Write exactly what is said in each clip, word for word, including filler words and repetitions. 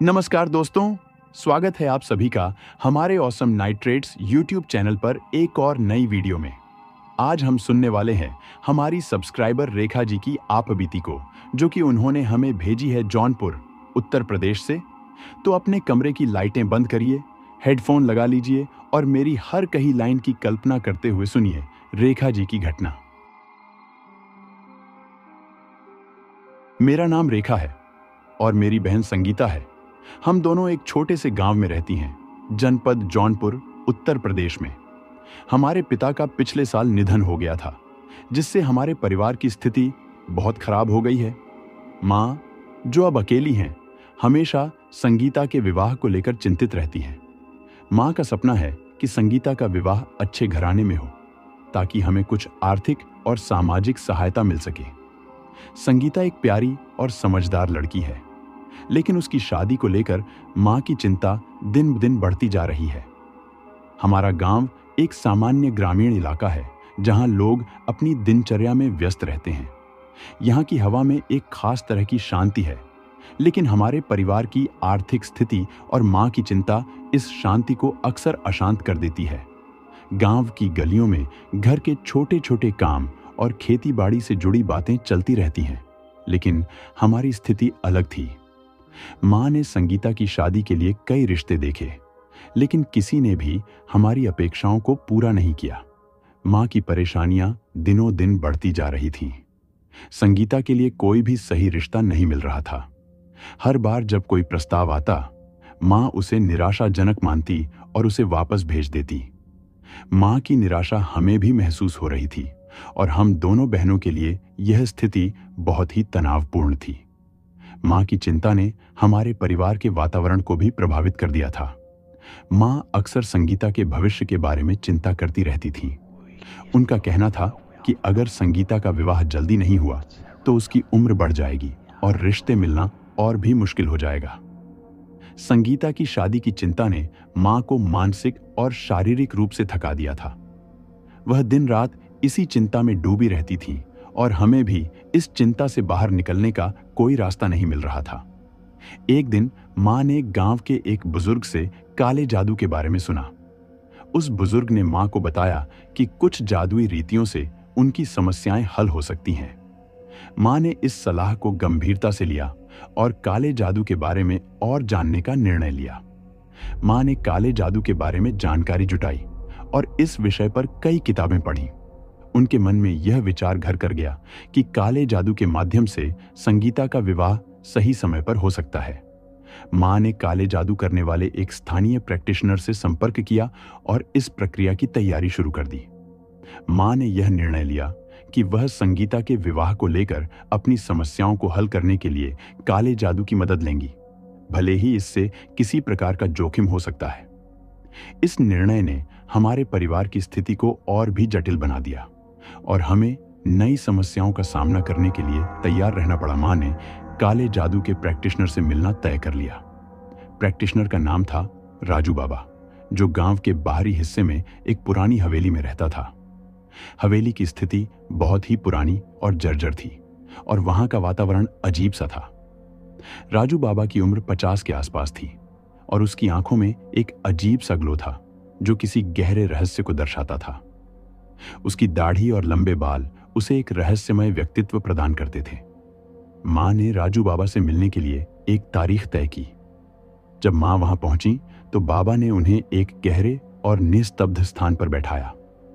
नमस्कार दोस्तों, स्वागत है आप सभी का हमारे ऑसम नाइट्रेट्स यूट्यूब चैनल पर एक और नई वीडियो में। आज हम सुनने वाले हैं हमारी सब्सक्राइबर रेखा जी की आप बीती को, जो कि उन्होंने हमें भेजी है जौनपुर, उत्तर प्रदेश से। तो अपने कमरे की लाइटें बंद करिए, हेडफोन लगा लीजिए और मेरी हर कही लाइन की कल्पना करते हुए सुनिए रेखा जी की घटना। मेरा नाम रेखा है और मेरी बहन संगीता है। हम दोनों एक छोटे से गांव में रहती हैं, जनपद जौनपुर, उत्तर प्रदेश में। हमारे पिता का पिछले साल निधन हो गया था, जिससे हमारे परिवार की स्थिति बहुत खराब हो गई है। माँ, जो अब अकेली हैं, हमेशा संगीता के विवाह को लेकर चिंतित रहती हैं। माँ का सपना है कि संगीता का विवाह अच्छे घराने में हो, ताकि हमें कुछ आर्थिक और सामाजिक सहायता मिल सके। संगीता एक प्यारी और समझदार लड़की है, लेकिन उसकी शादी को लेकर मां की चिंता दिन ब दिन बढ़ती जा रही है। हमारा गांव एक सामान्य ग्रामीण इलाका है, जहां लोग अपनी दिनचर्या में व्यस्त रहते हैं। यहां की हवा में एक खास तरह की शांति है, लेकिन हमारे परिवार की आर्थिक स्थिति और मां की चिंता इस शांति को अक्सर अशांत कर देती है। गांव की गलियों में घर के छोटे छोटे काम और खेती बाड़ी से जुड़ी बातें चलती रहती हैं, लेकिन हमारी स्थिति अलग थी। मां ने संगीता की शादी के लिए कई रिश्ते देखे, लेकिन किसी ने भी हमारी अपेक्षाओं को पूरा नहीं किया। मां की परेशानियां दिनों दिन बढ़ती जा रही थीं। संगीता के लिए कोई भी सही रिश्ता नहीं मिल रहा था। हर बार जब कोई प्रस्ताव आता, मां उसे निराशाजनक मानती और उसे वापस भेज देती। मां की निराशा हमें भी महसूस हो रही थी और हम दोनों बहनों के लिए यह स्थिति बहुत ही तनावपूर्ण थी। मां की चिंता ने हमारे परिवार के वातावरण को भी प्रभावित कर दिया था। मां अक्सर संगीता के भविष्य के बारे में चिंता करती रहती थी। उनका कहना था कि अगर संगीता का विवाह जल्दी नहीं हुआ तो उसकी उम्र बढ़ जाएगी और रिश्ते मिलना और भी मुश्किल हो जाएगा। संगीता की शादी की चिंता ने मां को मानसिक और शारीरिक रूप से थका दिया था। वह दिन रात इसी चिंता में डूबी रहती थी और हमें भी इस चिंता से बाहर निकलने का कोई रास्ता नहीं मिल रहा था। एक दिन मां ने गांव के एक बुजुर्ग से काले जादू के बारे में सुना। उस बुजुर्ग ने मां को बताया कि कुछ जादुई रीतियों से उनकी समस्याएं हल हो सकती हैं। मां ने इस सलाह को गंभीरता से लिया और काले जादू के बारे में और जानने का निर्णय लिया। मां ने काले जादू के बारे में जानकारी जुटाई और इस विषय पर कई किताबें पढ़ी। उनके मन में यह विचार घर कर गया कि काले जादू के माध्यम से संगीता का विवाह सही समय पर हो सकता है। मां ने काले जादू करने वाले एक स्थानीय प्रैक्टिशनर से संपर्क किया और इस प्रक्रिया की तैयारी शुरू कर दी। मां ने यह निर्णय लिया कि वह संगीता के विवाह को लेकर अपनी समस्याओं को हल करने के लिए काले जादू की मदद लेंगी, भले ही इससे किसी प्रकार का जोखिम हो सकता है। इस निर्णय ने हमारे परिवार की स्थिति को और भी जटिल बना दिया और हमें नई समस्याओं का सामना करने के लिए तैयार रहना पड़ा। मां ने काले जादू के प्रैक्टिशनर से मिलना तय कर लिया। प्रैक्टिशनर का नाम था राजू बाबा, जो गांव के बाहरी हिस्से में एक पुरानी हवेली में रहता था। हवेली की स्थिति बहुत ही पुरानी और जर्जर थी और वहां का वातावरण अजीब सा था। राजू बाबा की उम्र पचास के आसपास थी और उसकी आंखों में एक अजीब सा ग्लो था, जो किसी गहरे रहस्य को दर्शाता था। उसकी दाढ़ी और लंबे बाल उसे एक रहस्यमय व्यक्तित्व प्रदान करते थे। मां ने राजू बाबा से मिलने के लिए एक तारीख तय की। जब मां वहां पहुंची तो बाबा ने उन्हें एक गहरे और निस्तब्ध स्थान पर बैठाया।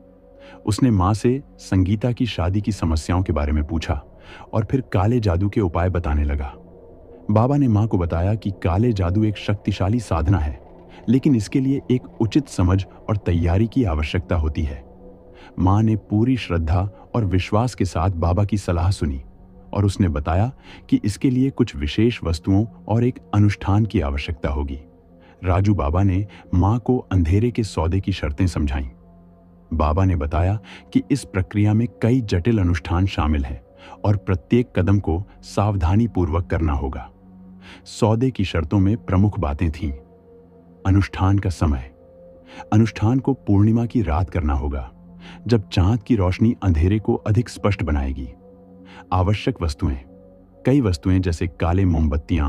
उसने मां से संगीता की शादी की समस्याओं के बारे में पूछा और फिर काले जादू के उपाय बताने लगा। बाबा ने मां को बताया कि काले जादू एक शक्तिशाली साधना है, लेकिन इसके लिए एक उचित समझ और तैयारी की आवश्यकता होती है। मां ने पूरी श्रद्धा और विश्वास के साथ बाबा की सलाह सुनी और उसने बताया कि इसके लिए कुछ विशेष वस्तुओं और एक अनुष्ठान की आवश्यकता होगी। राजू बाबा ने मां को अंधेरे के सौदे की शर्तें समझाईं। बाबा ने बताया कि इस प्रक्रिया में कई जटिल अनुष्ठान शामिल हैं और प्रत्येक कदम को सावधानी पूर्वक करना होगा। सौदे की शर्तों में प्रमुख बातें थीं। अनुष्ठान का समय। अनुष्ठान को पूर्णिमा की रात करना होगा, जब चांद की रोशनी अंधेरे को अधिक स्पष्ट बनाएगी। आवश्यक वस्तुएं। कई वस्तुएं जैसे काले मोमबत्तियां,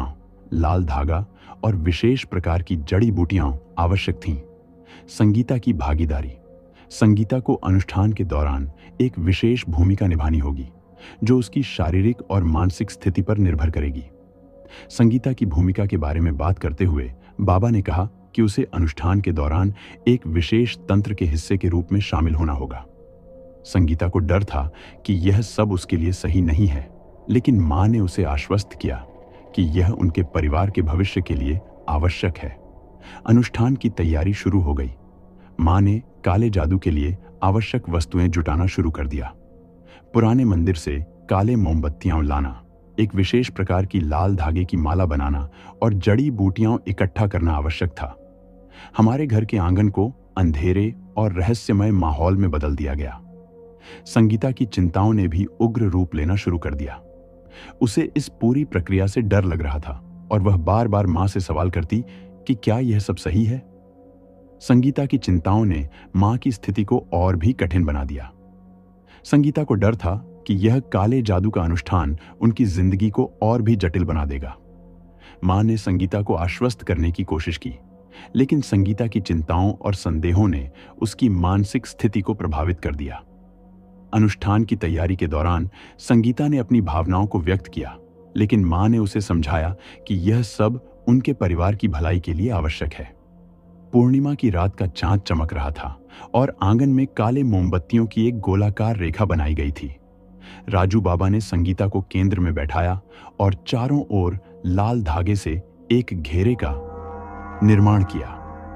लाल धागा और विशेष प्रकार की जड़ी बूटियां आवश्यक थीं। संगीता की भागीदारी। संगीता को अनुष्ठान के दौरान एक विशेष भूमिका निभानी होगी जो उसकी शारीरिक और मानसिक स्थिति पर निर्भर करेगी। संगीता की भूमिका के बारे में बात करते हुए बाबा ने कहा कि उसे अनुष्ठान के दौरान एक विशेष तंत्र के हिस्से के रूप में शामिल होना होगा। संगीता को डर था कि यह सब उसके लिए सही नहीं है, लेकिन मां ने उसे आश्वस्त किया कि यह उनके परिवार के भविष्य के लिए आवश्यक है। अनुष्ठान की तैयारी शुरू हो गई। मां ने काले जादू के लिए आवश्यक वस्तुएं जुटाना शुरू कर दिया। पुराने मंदिर से काले मोमबत्तियां लाना, एक विशेष प्रकार की लाल धागे की माला बनाना और जड़ी बूटियां इकट्ठा करना आवश्यक था। हमारे घर के आंगन को अंधेरे और रहस्यमय माहौल में बदल दिया गया। संगीता की चिंताओं ने भी उग्र रूप लेना शुरू कर दिया। उसे इस पूरी प्रक्रिया से डर लग रहा था और वह बार बार मां से सवाल करती कि क्या यह सब सही है। संगीता की चिंताओं ने मां की स्थिति को और भी कठिन बना दिया। संगीता को डर था कि यह काले जादू का अनुष्ठान उनकी जिंदगी को और भी जटिल बना देगा। मां ने संगीता को आश्वस्त करने की कोशिश की, लेकिन संगीता की चिंताओं और संदेहों ने उसकी मानसिक स्थिति को प्रभावित कर दिया। अनुष्ठान की तैयारी के दौरान संगीता ने अपनी भावनाओं को व्यक्त किया, लेकिन मां ने उसे समझाया कि यह सब उनके परिवार की भलाई के लिए आवश्यक है। पूर्णिमा की रात का चांद चमक रहा था और आंगन में काले मोमबत्तियों की एक गोलाकार रेखा बनाई गई थी। राजू बाबा ने संगीता को केंद्र में बैठाया और चारों ओर लाल धागे से एक घेरे का निर्माण किया।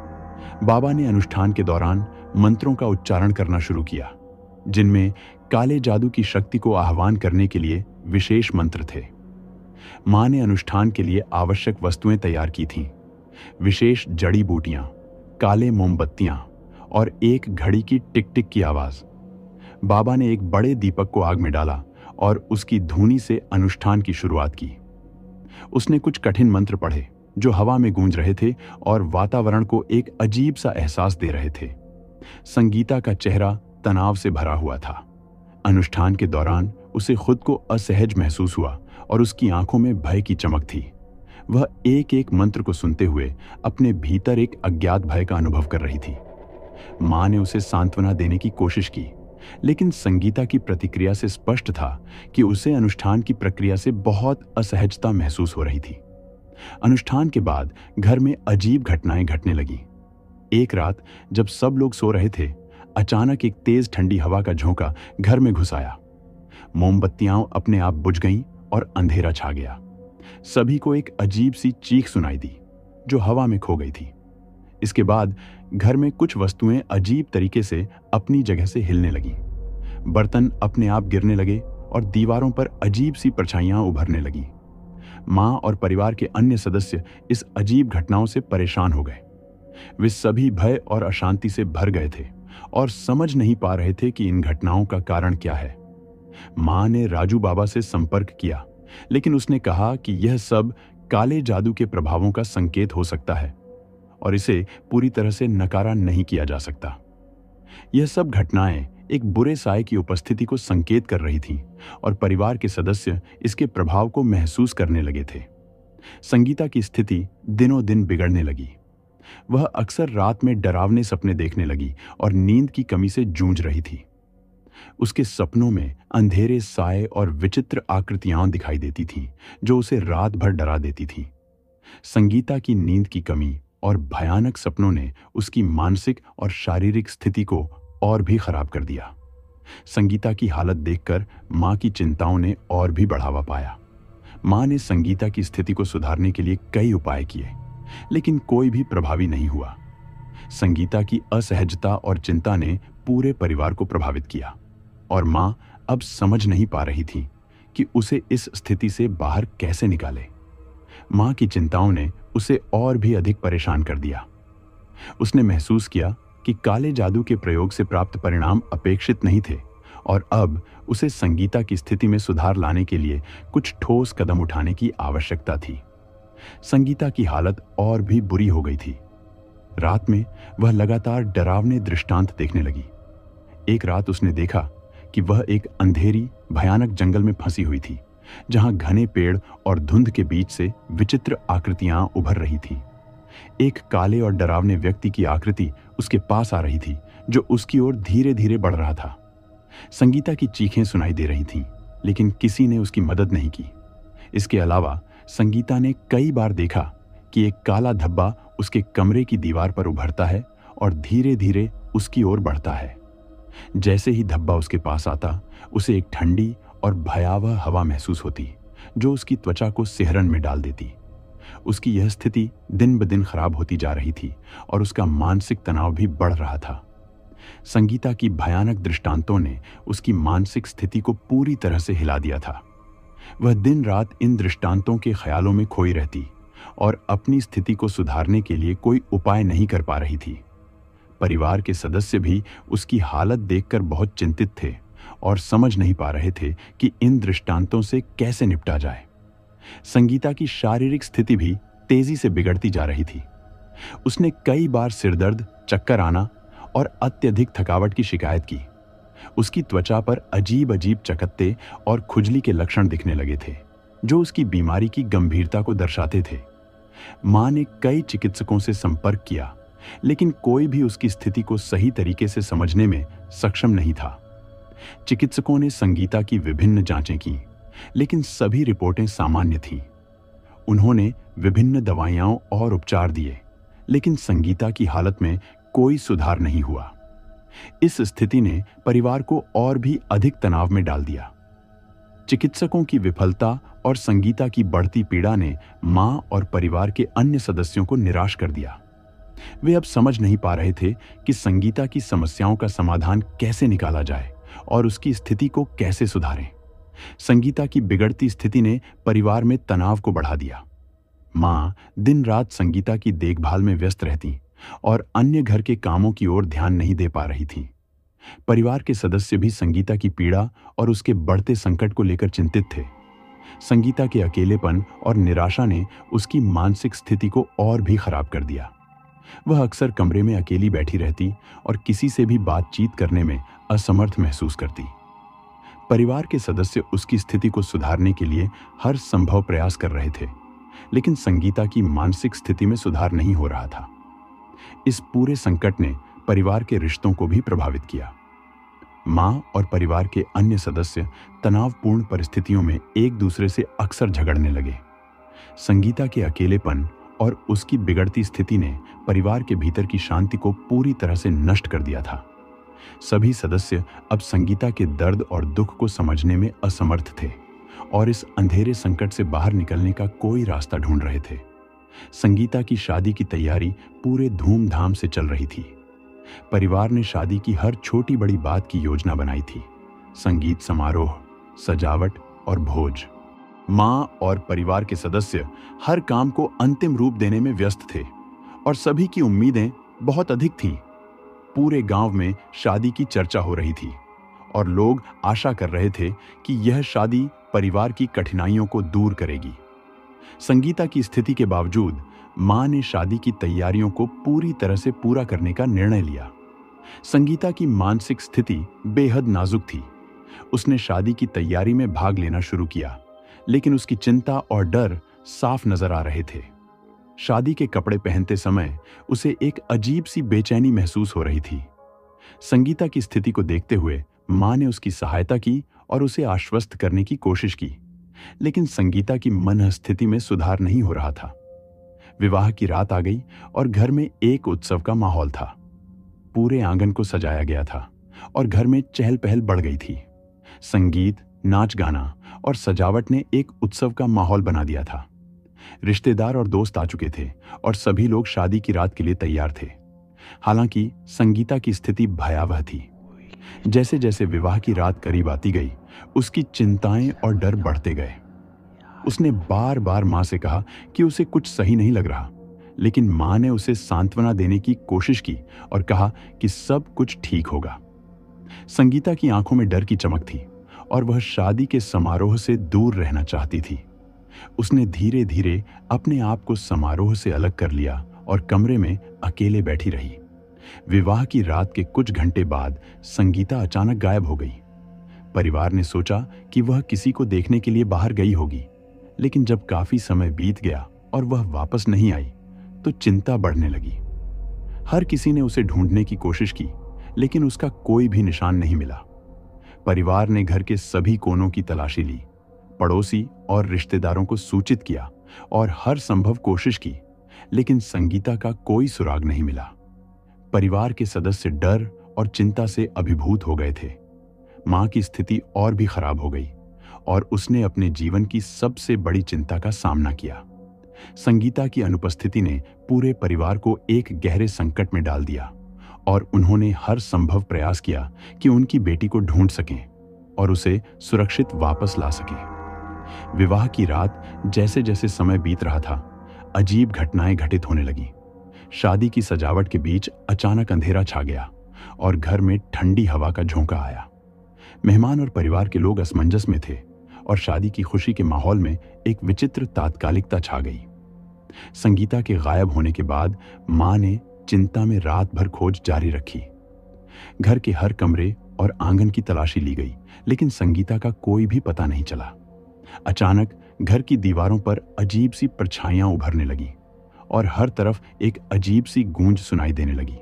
बाबा ने अनुष्ठान के दौरान मंत्रों का उच्चारण करना शुरू किया, जिनमें काले जादू की शक्ति को आह्वान करने के लिए विशेष मंत्र थे। मां ने अनुष्ठान के लिए आवश्यक वस्तुएं तैयार की थीं, विशेष जड़ी बूटियां, काले मोमबत्तियां और एक घड़ी की टिक टिक की आवाज। बाबा ने एक बड़े दीपक को आग में डाला और उसकी धूनी से अनुष्ठान की शुरुआत की। उसने कुछ कठिन मंत्र पढ़े जो हवा में गूंज रहे थे और वातावरण को एक अजीब सा एहसास दे रहे थे। संगीता का चेहरा तनाव से भरा हुआ था। अनुष्ठान के दौरान उसे खुद को असहज महसूस हुआ और उसकी आंखों में भय की चमक थी। वह एक एक मंत्र को सुनते हुए अपने भीतर एक अज्ञात भय का अनुभव कर रही थी। मां ने उसे सांत्वना देने की कोशिश की, लेकिन संगीता की प्रतिक्रिया से स्पष्ट था कि उसे अनुष्ठान की प्रक्रिया से बहुत असहजता महसूस हो रही थी। अनुष्ठान के बाद घर में अजीब घटनाएं घटने लगी। एक रात जब सब लोग सो रहे थे, अचानक एक तेज ठंडी हवा का झोंका घर में घुस आया। मोमबत्तियां अपने आप बुझ गईं और अंधेरा छा गया। सभी को एक अजीब सी चीख सुनाई दी जो हवा में खो गई थी। इसके बाद घर में कुछ वस्तुएं अजीब तरीके से अपनी जगह से हिलने लगीं। बर्तन अपने आप गिरने लगे और दीवारों पर अजीब सी परछाइयां उभरने लगीं। मां और परिवार के अन्य सदस्य इस अजीब घटनाओं से परेशान हो गए। वे सभी भय और अशांति से भर गए थे और समझ नहीं पा रहे थे कि इन घटनाओं का कारण क्या है। मां ने राजू बाबा से संपर्क किया, लेकिन उसने कहा कि यह सब काले जादू के प्रभावों का संकेत हो सकता है और इसे पूरी तरह से नकारा नहीं किया जा सकता। यह सब घटनाएं एक बुरे साए की उपस्थिति को संकेत कर रही थीं और परिवार के सदस्य इसके प्रभाव को महसूस करने लगे थे। संगीता की स्थिति दिनों दिन बिगड़ने लगी। वह अक्सर रात में डरावने सपने देखने लगी और नींद की कमी से जूझ रही थी। उसके सपनों में अंधेरे साए और विचित्र आकृतियां दिखाई देती थीं, जो उसे रात भर डरा देती थीं। संगीता की नींद की कमी और भयानक सपनों ने उसकी मानसिक और शारीरिक स्थिति को और भी खराब कर दिया। संगीता की हालत देखकर मां की चिंताओं ने और भी बढ़ावा पाया। मां ने संगीता की स्थिति को सुधारने के लिए कई उपाय किए, लेकिन कोई भी प्रभावी नहीं हुआ। संगीता की असहजता और चिंता ने पूरे परिवार को प्रभावित किया और मां अब समझ नहीं पा रही थी कि उसे इस स्थिति से बाहर कैसे निकाले। मां की चिंताओं ने उसे और भी अधिक परेशान कर दिया। उसने महसूस किया कि काले जादू के प्रयोग से प्राप्त परिणाम अपेक्षित नहीं थे और अब उसे संगीता की स्थिति में सुधार लाने के लिए कुछ ठोस कदम उठाने की आवश्यकता थी। संगीता की हालत और भी बुरी हो गई थी। रात में वह लगातार डरावने दृष्टांत देखने लगी। एक रात उसने देखा कि वह एक अंधेरी भयानक जंगल में फंसी हुई थी, जहां घने पेड़ और धुंध के बीच से विचित्र आकृतियां उभर रही थीं। एक काले और डरावने व्यक्ति की आकृति उसके पास आ रही थी, जो उसकी ओर धीरे धीरे बढ़ रहा था। संगीता की चीखें सुनाई दे रही थीं, लेकिन किसी ने उसकी मदद नहीं की। इसके अलावा संगीता ने कई बार देखा कि एक काला धब्बा उसके कमरे की दीवार पर उभरता है और धीरे धीरे उसकी ओर बढ़ता है। जैसे ही धब्बा उसके पास आता, उसे एक ठंडी और भयावह हवा महसूस होती, जो उसकी त्वचा को सिहरन में डाल देती। उसकी यह स्थिति दिन ब दिन खराब होती जा रही थी और उसका मानसिक तनाव भी बढ़ रहा था। संगीता की भयानक दृष्टांतों ने उसकी मानसिक स्थिति को पूरी तरह से हिला दिया था। वह दिन रात इन दृष्टांतों के ख्यालों में खोई रहती और अपनी स्थिति को सुधारने के लिए कोई उपाय नहीं कर पा रही थी। परिवार के सदस्य भी उसकी हालत देखकर बहुत चिंतित थे और समझ नहीं पा रहे थे कि इन दृष्टांतों से कैसे निपटा जाए। संगीता की शारीरिक स्थिति भी तेजी से बिगड़ती जा रही थी। उसने कई बार सिरदर्द, चक्कर आना और अत्यधिक थकावट की शिकायत की। उसकी त्वचा पर अजीब अजीब चकत्ते और खुजली के लक्षण दिखने लगे थे, जो उसकी बीमारी की गंभीरता को दर्शाते थे। मां ने कई चिकित्सकों से संपर्क किया, लेकिन कोई भी उसकी स्थिति को सही तरीके से समझने में सक्षम नहीं था। चिकित्सकों ने संगीता की विभिन्न जांचें की, लेकिन सभी रिपोर्टें सामान्य थीं। उन्होंने विभिन्न दवाइयां और उपचार दिए, लेकिन संगीता की हालत में कोई सुधार नहीं हुआ। इस स्थिति ने परिवार को और भी अधिक तनाव में डाल दिया। चिकित्सकों की विफलता और संगीता की बढ़ती पीड़ा ने मां और परिवार के अन्य सदस्यों को निराश कर दिया। वे अब समझ नहीं पा रहे थे कि संगीता की समस्याओं का समाधान कैसे निकाला जाए और उसकी स्थिति को कैसे सुधारें। संगीता की बिगड़ती स्थिति ने परिवार में तनाव को बढ़ा दिया। मां दिन रात संगीता की देखभाल में व्यस्त रहती और अन्य घर के कामों की ओर ध्यान नहीं दे पा रही थी। परिवार के सदस्य भी संगीता की पीड़ा और उसके बढ़ते संकट को लेकर चिंतित थे। संगीता के अकेलेपन और निराशा ने उसकी मानसिक स्थिति को और भी खराब कर दिया। वह अक्सर कमरे में अकेली बैठी रहती और किसी से भी बातचीत करने में असमर्थ महसूस करती। परिवार के सदस्य उसकी स्थिति को सुधारने के लिए हर संभव प्रयास कर रहे थे, लेकिन संगीता की मानसिक स्थिति में सुधार नहीं हो रहा था। इस पूरे संकट ने परिवार के रिश्तों को भी प्रभावित किया। मां और परिवार के अन्य सदस्य तनावपूर्ण परिस्थितियों में एक दूसरे से अक्सर झगड़ने लगे। संगीता के अकेलेपन और उसकी बिगड़ती स्थिति ने परिवार के भीतर की शांति को पूरी तरह से नष्ट कर दिया था। सभी सदस्य अब संगीता के दर्द और दुख को समझने में असमर्थ थे और इस अंधेरे संकट से बाहर निकलने का कोई रास्ता ढूंढ रहे थे। संगीता की शादी की तैयारी पूरे धूमधाम से चल रही थी। परिवार ने शादी की हर छोटी बड़ी बात की योजना बनाई थी। संगीत समारोह, सजावट और भोज। मां और परिवार के सदस्य हर काम को अंतिम रूप देने में व्यस्त थे और सभी की उम्मीदें बहुत अधिक थीं। पूरे गांव में शादी की चर्चा हो रही थी और लोग आशा कर रहे थे कि यह शादी परिवार की कठिनाइयों को दूर करेगी। संगीता की स्थिति के बावजूद मां ने शादी की तैयारियों को पूरी तरह से पूरा करने का निर्णय लिया। संगीता की मानसिक स्थिति बेहद नाजुक थी। उसने शादी की तैयारी में भाग लेना शुरू किया, लेकिन उसकी चिंता और डर साफ नजर आ रहे थे। शादी के कपड़े पहनते समय उसे एक अजीब सी बेचैनी महसूस हो रही थी। संगीता की स्थिति को देखते हुए मां ने उसकी सहायता की और उसे आश्वस्त करने की कोशिश की, लेकिन संगीता की मनःस्थिति में सुधार नहीं हो रहा था। विवाह की रात आ गई और घर में एक उत्सव का माहौल था। पूरे आंगन को सजाया गया था और घर में चहल पहल बढ़ गई थी। संगीत, नाच गाना और सजावट ने एक उत्सव का माहौल बना दिया था। रिश्तेदार और दोस्त आ चुके थे और सभी लोग शादी की रात के लिए तैयार थे। हालांकि संगीता की स्थिति भयावह थी। जैसे जैसे विवाह की रात करीब आती गई, उसकी चिंताएं और डर बढ़ते गए। उसने बार बार मां से कहा कि उसे कुछ सही नहीं लग रहा, लेकिन मां ने उसे सांत्वना देने की कोशिश की और कहा कि सब कुछ ठीक होगा। संगीता की आंखों में डर की चमक थी और वह शादी के समारोह से दूर रहना चाहती थी। उसने धीरे धीरे अपने आप को समारोह से अलग कर लिया और कमरे में अकेले बैठी रही। विवाह की रात के कुछ घंटे बाद संगीता अचानक गायब हो गई। परिवार ने सोचा कि वह किसी को देखने के लिए बाहर गई होगी, लेकिन जब काफी समय बीत गया और वह वापस नहीं आई तो चिंता बढ़ने लगी। हर किसी ने उसे ढूंढने की कोशिश की, लेकिन उसका कोई भी निशान नहीं मिला। परिवार ने घर के सभी कोनों की तलाशी ली, पड़ोसी और रिश्तेदारों को सूचित किया और हर संभव कोशिश की, लेकिन संगीता का कोई सुराग नहीं मिला। परिवार के सदस्य डर और चिंता से अभिभूत हो गए थे। मां की स्थिति और भी खराब हो गई और उसने अपने जीवन की सबसे बड़ी चिंता का सामना किया। संगीता की अनुपस्थिति ने पूरे परिवार को एक गहरे संकट में डाल दिया और उन्होंने हर संभव प्रयास किया कि उनकी बेटी को ढूंढ सकें और उसे सुरक्षित वापस ला सकें। विवाह की रात जैसे जैसे समय बीत रहा था, अजीब घटनाएं घटित होने लगी। शादी की सजावट के बीच अचानक अंधेरा छा गया और घर में ठंडी हवा का झोंका आया। मेहमान और परिवार के लोग असमंजस में थे और शादी की खुशी के माहौल में एक विचित्र तात्कालिकता छा गई। संगीता के गायब होने के बाद मां ने चिंता में रात भर खोज जारी रखी। घर के हर कमरे और आंगन की तलाशी ली गई, लेकिन संगीता का कोई भी पता नहीं चला। अचानक घर की दीवारों पर अजीब सी परछाइयां उभरने लगी और हर तरफ एक अजीब सी गूंज सुनाई देने लगी।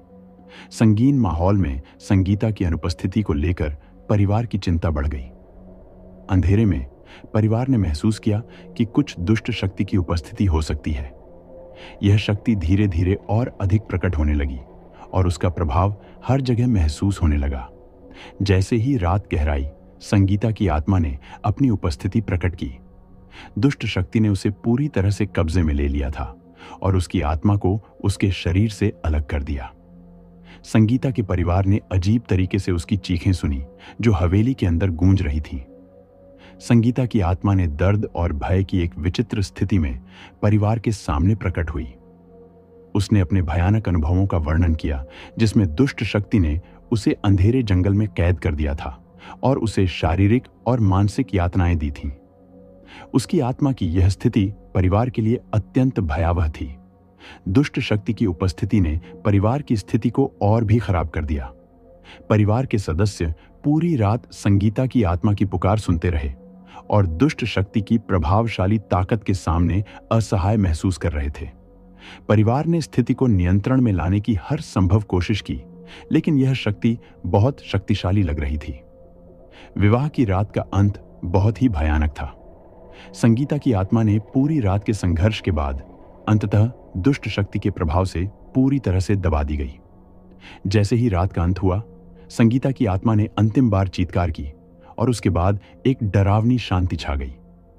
संगीन माहौल में संगीता की अनुपस्थिति को लेकर परिवार की चिंता बढ़ गई। अंधेरे में परिवार ने महसूस किया कि कुछ दुष्ट शक्ति की उपस्थिति हो सकती है। यह शक्ति धीरे धीरे और अधिक प्रकट होने लगी और उसका प्रभाव हर जगह महसूस होने लगा। जैसे ही रात गहराई, संगीता की आत्मा ने अपनी उपस्थिति प्रकट की। दुष्ट शक्ति ने उसे पूरी तरह से कब्जे में ले लिया था और उसकी आत्मा को उसके शरीर से अलग कर दिया। संगीता के परिवार ने अजीब तरीके से उसकी चीखें सुनी, जो हवेली के अंदर गूंज रही थीं। संगीता की आत्मा ने दर्द और भय की एक विचित्र स्थिति में परिवार के सामने प्रकट हुई। उसने अपने भयानक अनुभवों का वर्णन किया, जिसमें दुष्ट शक्ति ने उसे अंधेरे जंगल में कैद कर दिया था और उसे शारीरिक और मानसिक यातनाएं दी थीं। उसकी आत्मा की यह स्थिति परिवार के लिए अत्यंत भयावह थी। दुष्ट शक्ति की उपस्थिति ने परिवार की स्थिति को और भी खराब कर दिया। परिवार के सदस्य पूरी रात संगीता की आत्मा की पुकार सुनते रहे और दुष्ट शक्ति की प्रभावशाली ताकत के सामने असहाय महसूस कर रहे थे। परिवार ने स्थिति को नियंत्रण में लाने की हर संभव कोशिश की, लेकिन यह शक्ति बहुत शक्तिशाली लग रही थी। विवाह की रात का अंत बहुत ही भयानक था। संगीता की आत्मा ने पूरी रात के संघर्ष के बाद अंततः दुष्ट शक्ति के प्रभाव से पूरी तरह से दबा दी गई। जैसे ही रात का अंत हुआ, संगीता की आत्मा ने अंतिम बार चीत्कार की और उसके बाद एक डरावनी शांति छा गई।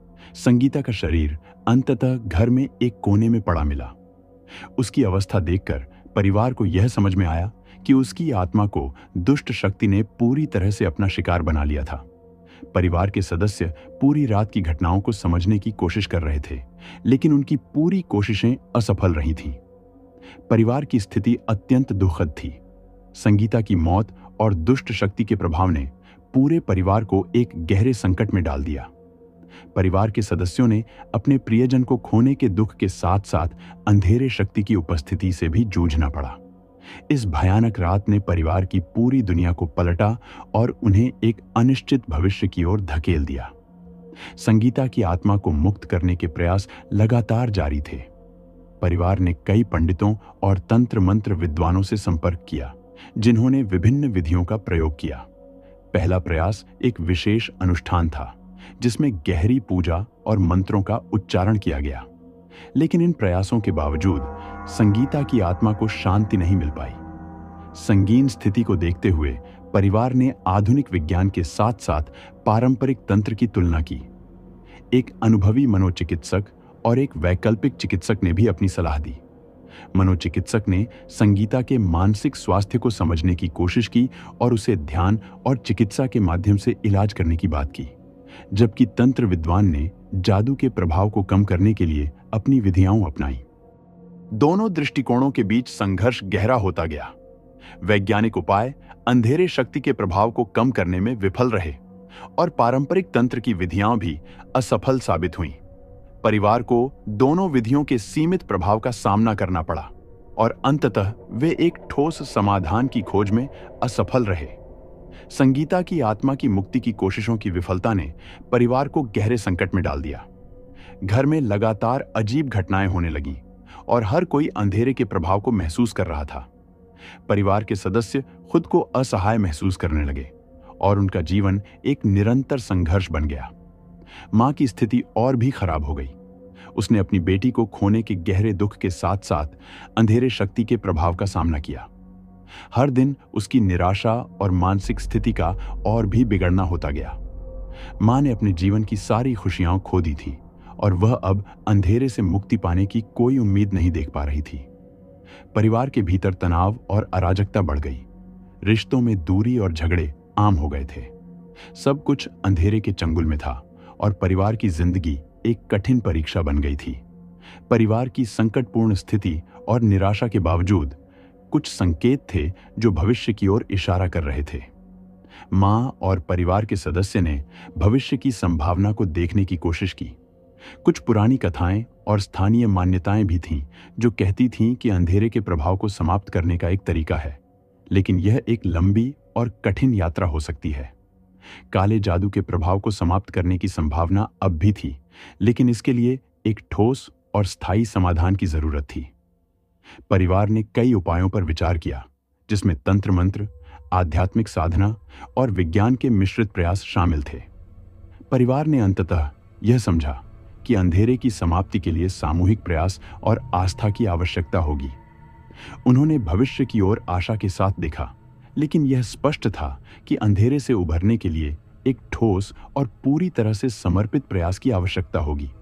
संगीता का शरीर अंततः घर में एक कोने में पड़ा मिला। उसकी अवस्था देखकर परिवार को यह समझ में आया कि उसकी आत्मा को दुष्ट शक्ति ने पूरी तरह से अपना शिकार बना लिया था। परिवार के सदस्य पूरी रात की घटनाओं को समझने की कोशिश कर रहे थे, लेकिन उनकी पूरी कोशिशें असफल रही थीं। परिवार की स्थिति अत्यंत दुखद थी। संगीता की मौत और दुष्ट शक्ति के प्रभाव ने पूरे परिवार को एक गहरे संकट में डाल दिया। परिवार के सदस्यों ने अपने प्रियजन को खोने के दुख के साथ साथ अंधेरे शक्ति की उपस्थिति से भी जूझना पड़ा। इस भयानक रात ने परिवार की पूरी दुनिया को पलटा और उन्हें एक अनिश्चित भविष्य की ओर धकेल दिया। संगीता की आत्मा को मुक्त करने के प्रयास लगातार जारी थे। परिवार ने कई पंडितों और तंत्र मंत्र विद्वानों से संपर्क किया, जिन्होंने विभिन्न विधियों का प्रयोग किया। पहला प्रयास एक विशेष अनुष्ठान था, जिसमें गहरी पूजा और मंत्रों का उच्चारण किया गया। लेकिन इन प्रयासों के बावजूद संगीता की आत्मा को शांति नहीं मिल पाई। संगीन स्थिति को देखते हुए परिवार ने आधुनिक विज्ञान के साथ साथ पारंपरिक तंत्र की तुलना की। एक अनुभवी मनोचिकित्सक और एक वैकल्पिक चिकित्सक ने भी अपनी सलाह दी। मनोचिकित्सक ने संगीता के मानसिक स्वास्थ्य को समझने की कोशिश की और उसे ध्यान और चिकित्सा के माध्यम से इलाज करने की बात की, जबकि तंत्र विद्वान ने जादू के प्रभाव को कम करने के लिए अपनी विधियां अपनाई। दोनों दृष्टिकोणों के बीच संघर्ष गहरा होता गया। वैज्ञानिक उपाय अंधेरे शक्ति के प्रभाव को कम करने में विफल रहे और पारंपरिक तंत्र की विधियां भी असफल साबित हुईं। परिवार को दोनों विधियों के सीमित प्रभाव का सामना करना पड़ा और अंततः वे एक ठोस समाधान की खोज में असफल रहे। संगीता की आत्मा की मुक्ति की कोशिशों की विफलता ने परिवार को गहरे संकट में डाल दिया। घर में लगातार अजीब घटनाएं होने लगीं और हर कोई अंधेरे के प्रभाव को महसूस कर रहा था। परिवार के सदस्य खुद को असहाय महसूस करने लगे और उनका जीवन एक निरंतर संघर्ष बन गया। मां की स्थिति और भी खराब हो गई। उसने अपनी बेटी को खोने के गहरे दुख के साथ साथ अंधेरे शक्ति के प्रभाव का सामना किया। हर दिन उसकी निराशा और मानसिक स्थिति का और भी बिगड़ना होता गया। मां ने अपने जीवन की सारी खुशियां खो दी थी और वह अब अंधेरे से मुक्ति पाने की कोई उम्मीद नहीं देख पा रही थी। परिवार के भीतर तनाव और अराजकता बढ़ गई। रिश्तों में दूरी और झगड़े आम हो गए थे। सब कुछ अंधेरे के चंगुल में था और परिवार की जिंदगी एक कठिन परीक्षा बन गई थी। परिवार की संकटपूर्ण स्थिति और निराशा के बावजूद कुछ संकेत थे जो भविष्य की ओर इशारा कर रहे थे। मां और परिवार के सदस्य ने भविष्य की संभावना को देखने की कोशिश की। कुछ पुरानी कथाएं और स्थानीय मान्यताएं भी थीं जो कहती थीं कि अंधेरे के प्रभाव को समाप्त करने का एक तरीका है, लेकिन यह एक लंबी और कठिन यात्रा हो सकती है। काले जादू के प्रभाव को समाप्त करने की संभावना अब भी थी, लेकिन इसके लिए एक ठोस और स्थायी समाधान की जरूरत थी। परिवार ने कई उपायों पर विचार किया, जिसमें तंत्र मंत्र, आध्यात्मिक साधना और विज्ञान के मिश्रित प्रयास शामिल थे। परिवार ने अंततः यह समझा कि अंधेरे की समाप्ति के लिए सामूहिक प्रयास और आस्था की आवश्यकता होगी। उन्होंने भविष्य की ओर आशा के साथ देखा, लेकिन यह स्पष्ट था कि अंधेरे से उभरने के लिए एक ठोस और पूरी तरह से समर्पित प्रयास की आवश्यकता होगी।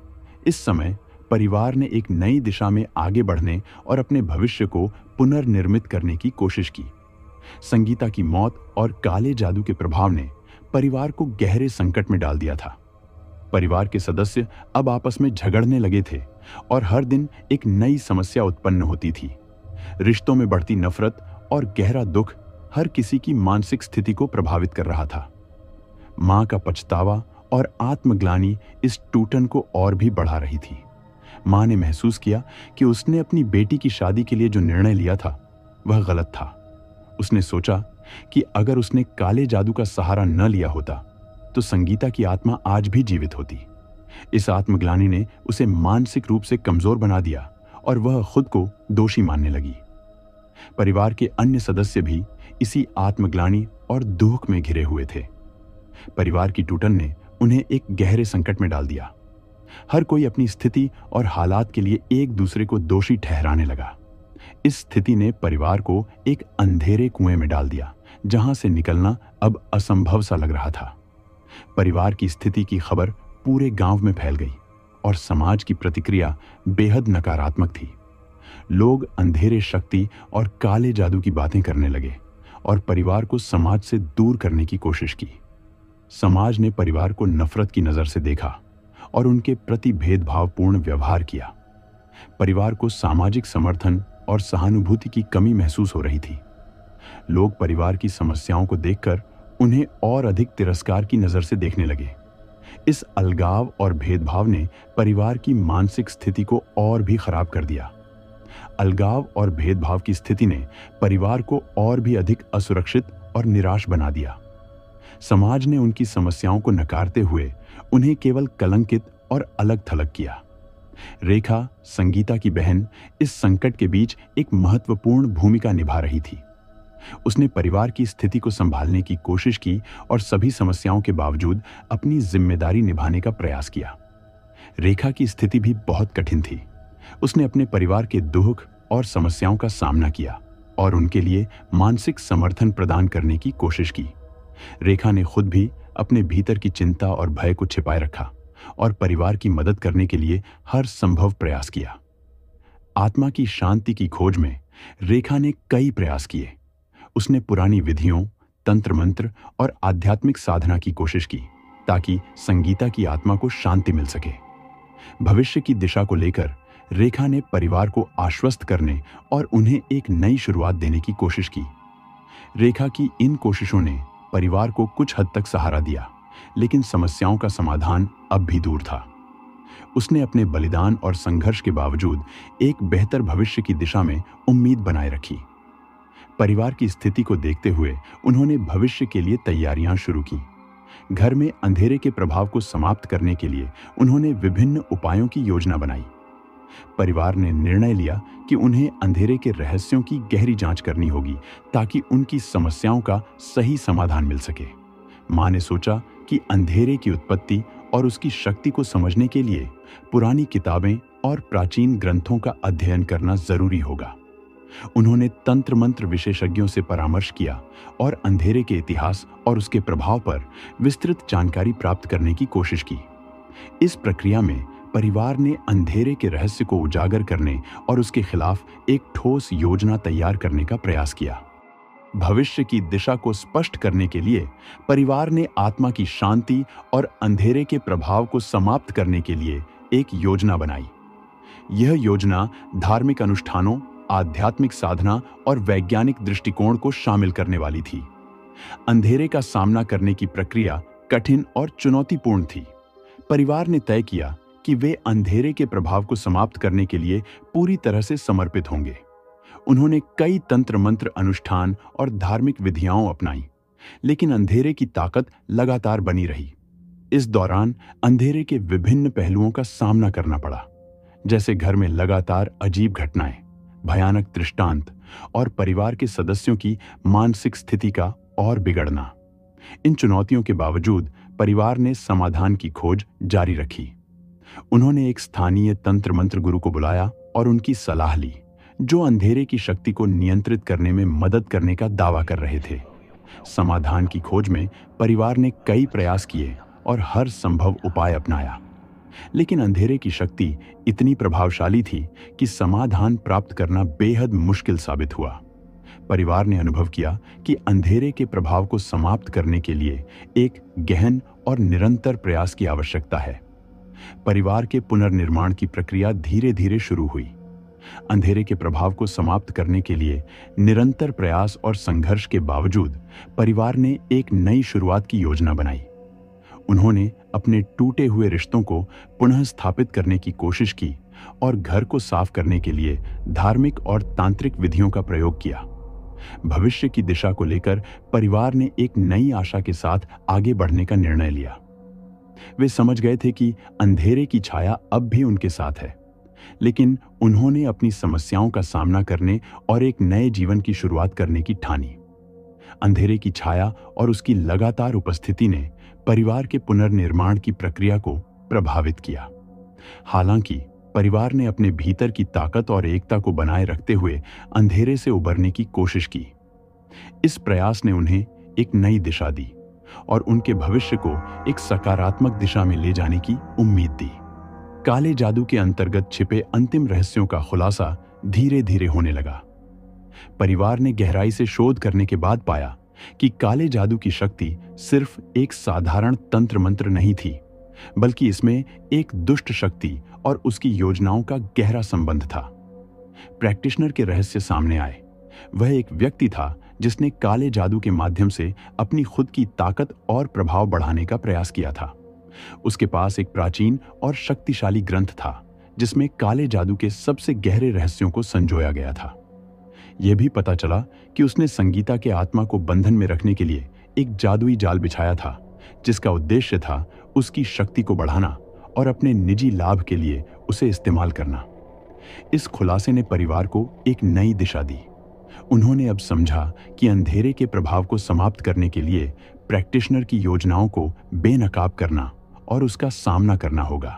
इस समय परिवार ने एक नई दिशा में आगे बढ़ने और अपने भविष्य को पुनर्निर्मित करने की कोशिश की। संगीता की मौत और काले जादू के प्रभाव ने परिवार को गहरे संकट में डाल दिया था। परिवार के सदस्य अब आपस में झगड़ने लगे थे और हर दिन एक नई समस्या उत्पन्न होती थी। रिश्तों में बढ़ती नफरत और गहरा दुख हर किसी की मानसिक स्थिति को प्रभावित कर रहा था। मां का पछतावा और आत्मग्लानि इस टूटन को और भी बढ़ा रही थी। मां ने महसूस किया कि उसने अपनी बेटी की शादी के लिए जो निर्णय लिया था वह गलत था। उसने सोचा कि अगर उसने काले जादू का सहारा न लिया होता तो संगीता की आत्मा आज भी जीवित होती। इस आत्मग्लानि ने उसे मानसिक रूप से कमजोर बना दिया और वह खुद को दोषी मानने लगी। परिवार के अन्य सदस्य भी इसी आत्मग्लानि और दुख में घिरे हुए थे। परिवार की टूटन ने उन्हें एक गहरे संकट में डाल दिया। हर कोई अपनी स्थिति और हालात के लिए एक दूसरे को दोषी ठहराने लगा। इस स्थिति ने परिवार को एक अंधेरे कुएं में डाल दिया, जहां से निकलना अब असंभव सा लग रहा था। परिवार की स्थिति की खबर पूरे गांव में फैल गई और समाज की प्रतिक्रिया बेहद नकारात्मक थी। लोग अंधेरे शक्ति और काले जादू की बातें करने लगे और परिवार को समाज से दूर करने की कोशिश की। समाज ने परिवार को नफरत की नजर से देखा और उनके प्रति भेदभावपूर्ण व्यवहार किया। परिवार को सामाजिक समर्थन और सहानुभूति की कमी महसूस हो रही थी। लोग परिवार की समस्याओं को देखकर उन्हें और अधिक तिरस्कार की नजर से देखने लगे। इस अलगाव और भेदभाव ने परिवार की मानसिक स्थिति को और भी खराब कर दिया। अलगाव और भेदभाव की स्थिति ने परिवार को और भी अधिक असुरक्षित और निराश बना दिया। समाज ने उनकी समस्याओं को नकारते हुए उन्हें केवल कलंकित और अलग थलग किया। रेखा, संगीता की बहन, इस संकट के बीच एक महत्वपूर्ण भूमिका निभा रही थी। उसने परिवार की स्थिति को संभालने की कोशिश की और सभी समस्याओं के बावजूद अपनी जिम्मेदारी निभाने का प्रयास किया। रेखा की स्थिति भी बहुत कठिन थी। उसने अपने परिवार के दुख और समस्याओं का सामना किया और उनके लिए मानसिक समर्थन प्रदान करने की कोशिश की। रेखा ने खुद भी अपने भीतर की चिंता और भय को छिपाए रखा और परिवार की मदद करने के लिए हर संभव प्रयास किया। आत्मा की शांति की खोज में रेखा ने कई प्रयास किए। उसने पुरानी विधियों, तंत्र मंत्र और आध्यात्मिक साधना की कोशिश की ताकि संगीता की आत्मा को शांति मिल सके। भविष्य की दिशा को लेकर रेखा ने परिवार को आश्वस्त करने और उन्हें एक नई शुरुआत देने की कोशिश की। रेखा की इन कोशिशों ने परिवार को कुछ हद तक सहारा दिया, लेकिन समस्याओं का समाधान अब भी दूर था। उसने अपने बलिदान और संघर्ष के बावजूद एक बेहतर भविष्य की दिशा में उम्मीद बनाए रखी। परिवार की स्थिति को देखते हुए उन्होंने भविष्य के लिए तैयारियां शुरू की। घर में अंधेरे के प्रभाव को समाप्त करने के लिए उन्होंने विभिन्न उपायों की योजना बनाई। परिवार ने निर्णय लिया कि उन्हें अंधेरे के रहस्यों की गहरी जांच करनी होगी ताकि उनकी समस्याओं का सही समाधान मिल सके। मां ने सोचा कि अंधेरे की उत्पत्ति और उसकी शक्ति को समझने के लिए पुरानी किताबें और प्राचीन ग्रंथों का अध्ययन करना जरूरी होगा। उन्होंने तंत्र मंत्र विशेषज्ञों से परामर्श किया और अंधेरे के इतिहास और उसके प्रभाव पर विस्तृत जानकारी प्राप्त करने की कोशिश की। इस प्रक्रिया में परिवार ने अंधेरे के रहस्य को उजागर करने और उसके खिलाफ एक ठोस योजना तैयार करने का प्रयास किया। भविष्य की दिशा को स्पष्ट करने के लिए परिवार ने आत्मा की शांति और अंधेरे के प्रभाव को समाप्त करने के लिए एक योजना बनाई। यह योजना धार्मिक अनुष्ठानों, आध्यात्मिक साधना और वैज्ञानिक दृष्टिकोण को शामिल करने वाली थी। अंधेरे का सामना करने की प्रक्रिया कठिन और चुनौतीपूर्ण थी। परिवार ने तय किया कि वे अंधेरे के प्रभाव को समाप्त करने के लिए पूरी तरह से समर्पित होंगे। उन्होंने कई तंत्र मंत्र, अनुष्ठान और धार्मिक विधियां अपनाई, लेकिन अंधेरे की ताकत लगातार बनी रही। इस दौरान अंधेरे के विभिन्न पहलुओं का सामना करना पड़ा, जैसे घर में लगातार अजीब घटनाएं, भयानक दृष्टांत और परिवार के सदस्यों की मानसिक स्थिति का और बिगड़ना। इन चुनौतियों के बावजूद परिवार ने समाधान की खोज जारी रखी। उन्होंने एक स्थानीय तंत्र मंत्र गुरु को बुलाया और उनकी सलाह ली, जो अंधेरे की शक्ति को नियंत्रित करने में मदद करने का दावा कर रहे थे। समाधान की खोज में परिवार ने कई प्रयास किए और हर संभव उपाय अपनाया, लेकिन अंधेरे की शक्ति इतनी प्रभावशाली थी कि समाधान प्राप्त करना बेहद मुश्किल साबित हुआ। परिवार ने अनुभव किया कि अंधेरे के प्रभाव को समाप्त करने के लिए एक गहन और निरंतर प्रयास की आवश्यकता है। परिवार के पुनर्निर्माण की प्रक्रिया धीरे धीरे शुरू हुई। अंधेरे के प्रभाव को समाप्त करने के लिए निरंतर प्रयास और संघर्ष के बावजूद परिवार ने एक नई शुरुआत की योजना बनाई। उन्होंने अपने टूटे हुए रिश्तों को पुनः स्थापित करने की कोशिश की और घर को साफ करने के लिए धार्मिक और तांत्रिक विधियों का प्रयोग किया। भविष्य की दिशा को लेकर परिवार ने एक नई आशा के साथ आगे बढ़ने का निर्णय लिया। वे समझ गए थे कि अंधेरे की छाया अब भी उनके साथ है, लेकिन उन्होंने अपनी समस्याओं का सामना करने और एक नए जीवन की शुरुआत करने की ठानी। अंधेरे की छाया और उसकी लगातार उपस्थिति ने परिवार के पुनर्निर्माण की प्रक्रिया को प्रभावित किया। हालांकि परिवार ने अपने भीतर की ताकत और एकता को बनाए रखते हुए अंधेरे से उबरने की कोशिश की। इस प्रयास ने उन्हें एक नई दिशा दी और उनके भविष्य को एक सकारात्मक दिशा में ले जाने की उम्मीद दी। काले जादू के अंतर्गत छिपे अंतिम रहस्यों का खुलासा धीरे धीरे होने लगा। परिवार ने गहराई से शोध करने के बाद पाया कि काले जादू की शक्ति सिर्फ एक साधारण तंत्र मंत्र नहीं थी, बल्कि इसमें एक दुष्ट शक्ति और उसकी योजनाओं का गहरा संबंध था। प्रैक्टिशनर के रहस्य सामने आए। वह एक व्यक्ति था जिसने काले जादू के माध्यम से अपनी खुद की ताकत और प्रभाव बढ़ाने का प्रयास किया था। उसके पास एक प्राचीन और शक्तिशाली ग्रंथ था जिसमें काले जादू के सबसे गहरे रहस्यों को संजोया गया था। यह भी पता चला कि उसने संगीता के आत्मा को बंधन में रखने के लिए एक जादुई जाल बिछाया था, जिसका उद्देश्य था उसकी शक्ति को बढ़ाना और अपने निजी लाभ के लिए उसे इस्तेमाल करना। इस खुलासे ने परिवार को एक नई दिशा दी। उन्होंने अब समझा कि अंधेरे के प्रभाव को समाप्त करने के लिए प्रैक्टिशनर की योजनाओं को बेनकाब करना और उसका सामना करना होगा।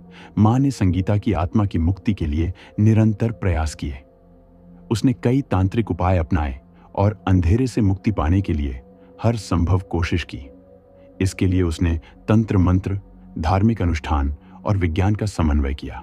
मां ने संगीता की आत्मा की मुक्ति के लिए निरंतर प्रयास किए। उसने कई तांत्रिक उपाय अपनाए और अंधेरे से मुक्ति पाने के लिए हर संभव कोशिश की। इसके लिए उसने तंत्र मंत्र, धार्मिक अनुष्ठान और विज्ञान का समन्वय किया।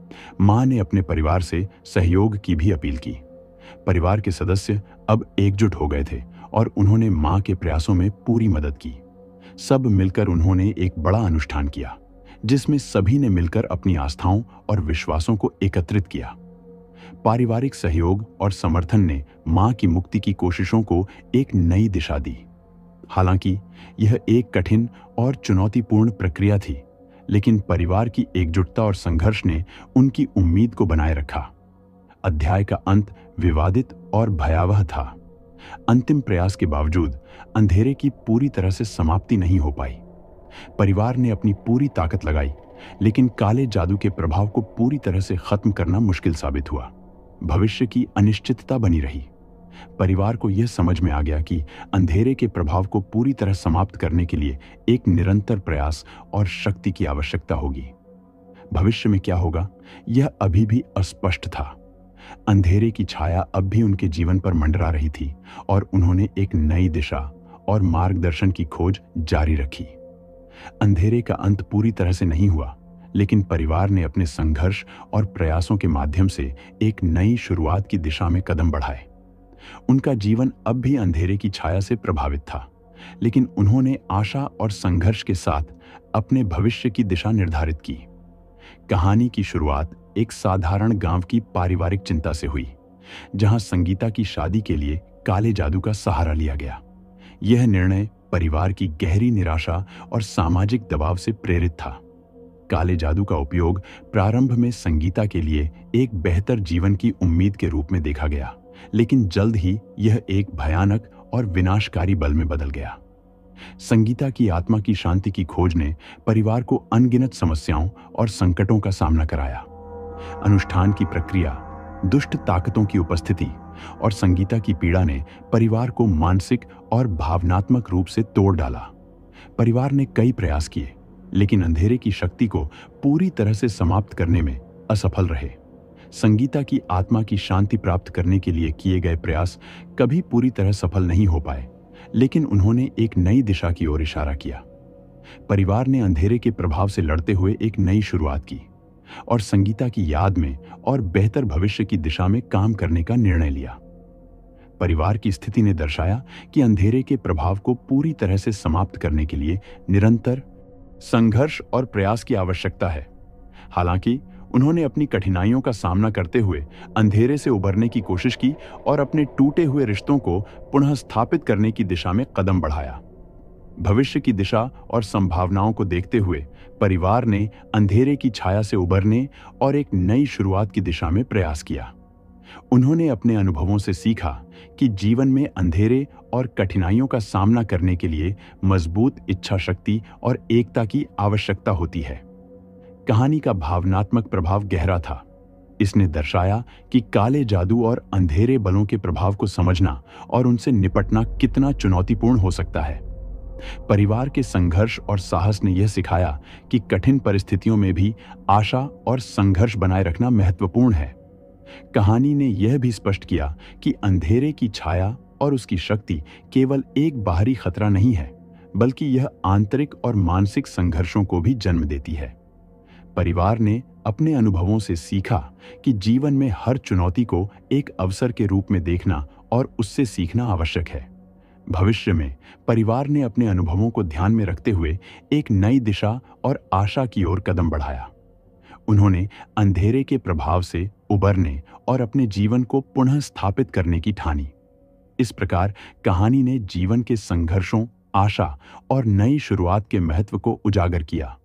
मां ने अपने परिवार से सहयोग की भी अपील की। परिवार के सदस्य अब एकजुट हो गए थे और उन्होंने मां के प्रयासों में पूरी मदद की। सब मिलकर उन्होंने एक बड़ा अनुष्ठान किया, जिसमें सभी ने मिलकर अपनी आस्थाओं और विश्वासों को एकत्रित किया। पारिवारिक सहयोग और समर्थन ने मां की मुक्ति की कोशिशों को एक नई दिशा दी। हालांकि यह एक कठिन और चुनौतीपूर्ण प्रक्रिया थी, लेकिन परिवार की एकजुटता और संघर्ष ने उनकी उम्मीद को बनाए रखा। अध्याय का अंत विवादित और भयावह था, अंतिम प्रयास के बावजूद अंधेरे की पूरी तरह से समाप्ति नहीं हो पाई। परिवार ने अपनी पूरी ताकत लगाई, लेकिन काले जादू के प्रभाव को पूरी तरह से खत्म करना मुश्किल साबित हुआ। भविष्य की अनिश्चितता बनी रही। परिवार को यह समझ में आ गया कि अंधेरे के प्रभाव को पूरी तरह समाप्त करने के लिए एक निरंतर प्रयास और शक्ति की आवश्यकता होगी। भविष्य में क्या होगा, यह अभी भी अस्पष्ट था। अंधेरे की छाया अब भी उनके जीवन पर मंडरा रही थी और उन्होंने एक नई दिशा और मार्गदर्शन की खोज जारी रखी। अंधेरे का अंत पूरी तरह से नहीं हुआ, लेकिन परिवार ने अपने संघर्ष और प्रयासों के माध्यम से एक नई शुरुआत की दिशा में कदम बढ़ाए। उनका जीवन अब भी अंधेरे की छाया से प्रभावित था, लेकिन उन्होंने आशा और संघर्ष के साथ अपने भविष्य की दिशा निर्धारित की। कहानी की शुरुआत एक साधारण गांव की पारिवारिक चिंता से हुई, जहां संगीता की शादी के लिए काले जादू का सहारा लिया गया। यह निर्णय परिवार की गहरी निराशा और सामाजिक दबाव से प्रेरित था। काले जादू का उपयोग प्रारंभ में संगीता के लिए एक बेहतर जीवन की उम्मीद के रूप में देखा गया, लेकिन जल्द ही यह एक भयानक और विनाशकारी बल में बदल गया। संगीता की आत्मा की शांति की खोज ने परिवार को अनगिनत समस्याओं और संकटों का सामना कराया। अनुष्ठान की प्रक्रिया, दुष्ट ताकतों की उपस्थिति और संगीता की पीड़ा ने परिवार को मानसिक और भावनात्मक रूप से तोड़ डाला। परिवार ने कई प्रयास किए, लेकिन अंधेरे की शक्ति को पूरी तरह से समाप्त करने में असफल रहे। संगीता की आत्मा की शांति प्राप्त करने के लिए किए गए प्रयास कभी पूरी तरह सफल नहीं हो पाए, लेकिन उन्होंने एक नई दिशा की ओर इशारा किया। परिवार ने अंधेरे के प्रभाव से लड़ते हुए एक नई शुरुआत की और संगीता की याद में और बेहतर भविष्य की दिशा में काम करने का निर्णय लिया। परिवार की स्थिति ने दर्शाया कि अंधेरे के प्रभाव को पूरी तरह से समाप्त करने के लिए निरंतर संघर्ष और प्रयास की आवश्यकता है। हालांकि उन्होंने अपनी कठिनाइयों का सामना करते हुए अंधेरे से उबरने की कोशिश की और अपने टूटे हुए रिश्तों को पुनः स्थापित करने की दिशा में कदम बढ़ाया। भविष्य की दिशा और संभावनाओं को देखते हुए परिवार ने अंधेरे की छाया से उबरने और एक नई शुरुआत की दिशा में प्रयास किया। उन्होंने अपने अनुभवों से सीखा कि जीवन में अंधेरे और कठिनाइयों का सामना करने के लिए मजबूत इच्छा शक्ति और एकता की आवश्यकता होती है। कहानी का भावनात्मक प्रभाव गहरा था। इसने दर्शाया कि काले जादू और अंधेरे बलों के प्रभाव को समझना और उनसे निपटना कितना चुनौतीपूर्ण हो सकता है। परिवार के संघर्ष और साहस ने यह सिखाया कि कठिन परिस्थितियों में भी आशा और संघर्ष बनाए रखना महत्वपूर्ण है। कहानी ने यह भी स्पष्ट किया कि अंधेरे की छाया और उसकी शक्ति केवल एक बाहरी खतरा नहीं है, बल्कि यह आंतरिक और मानसिक संघर्षों को भी जन्म देती है। परिवार ने अपने अनुभवों से सीखा कि जीवन में हर चुनौती को एक अवसर के रूप में देखना और उससे सीखना आवश्यक है। भविष्य में परिवार ने अपने अनुभवों को ध्यान में रखते हुए एक नई दिशा और आशा की ओर कदम बढ़ाया। उन्होंने अंधेरे के प्रभाव से उबरने और अपने जीवन को पुनः स्थापित करने की ठानी। इस प्रकार कहानी ने जीवन के संघर्षों, आशा और नई शुरुआत के महत्व को उजागर किया।